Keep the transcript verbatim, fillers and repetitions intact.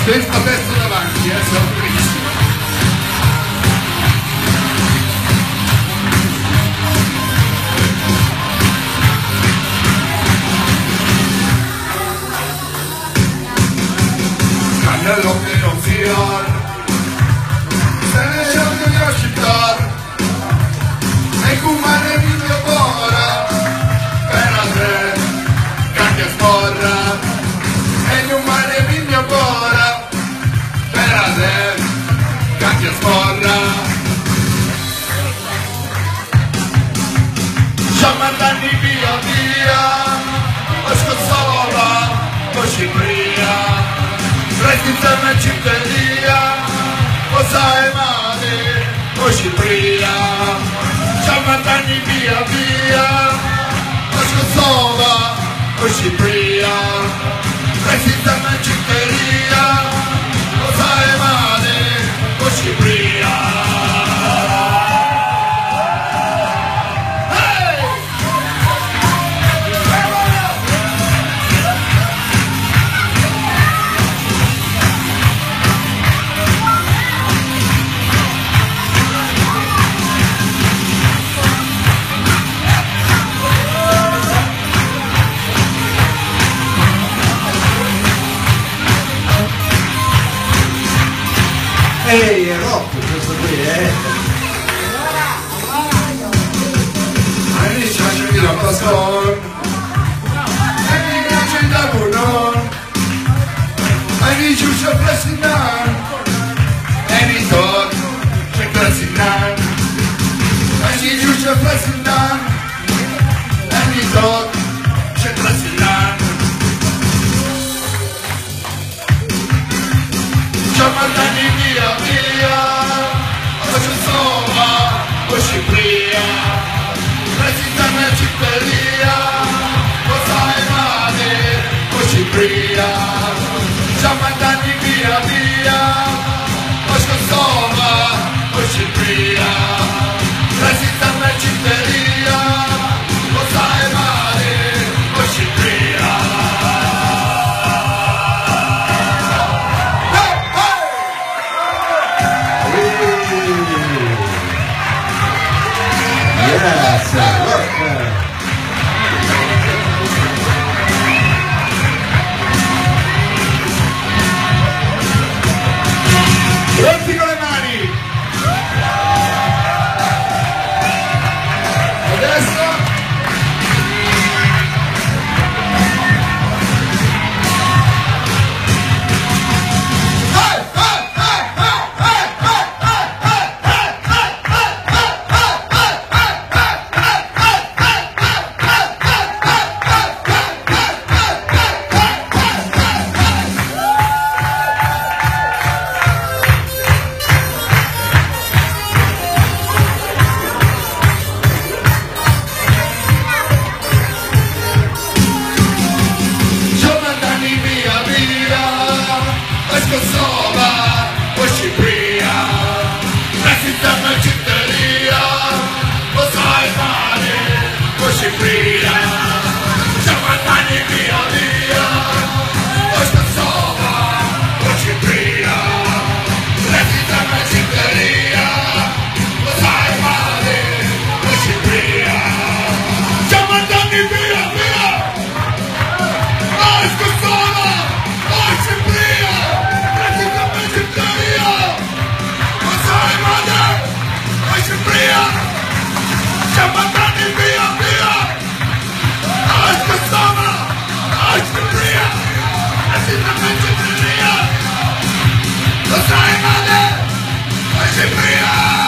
Testa testa davanti, eh, sono benissimo. Cannello che non fiar, se ne cerca di asciuttar, e cumare il mio cuore, per a te, cambia sporra, e cumare il mio cuore, per a te, cambia sporra. Ciamandani via via, o scozzola, o cipria, resti insieme a Cipteria, o sai male, o Cipria. Ciamandani via via, o scozzola, o Cipria, resti insieme a Cipteria, o sai male, o Cipria. Ehi, è rock questo qui, eh! Ani şaşırdı rapaston, ani kaçında bunun, ani şuşa plasinan, ani tot çeklasinan, ani şuşa plasinan, ani tot çeklasinan. Ciamandani via via, o Cesova, o Cipria, resistame a Cipteria, o sai male, o Cipria. Ciamandani via via, o Cesova, o Cipria, resistame a Cipteria, o sai male, o Cipria. Yes, look. Pronti con le mani! Adesso Cesova, o Cipria, resistame a Cipteria, o sai male, o Cipria. Ciamandani via via, o Cesova, o Cipria, resistame a Cipteria, o sai male, o Cipria. Ciamandani via via, o Cesova, o Cipria. Ciamandani via via, o Cesova, o Cipria, resistame a Cipteria, o sai male, o Cipria.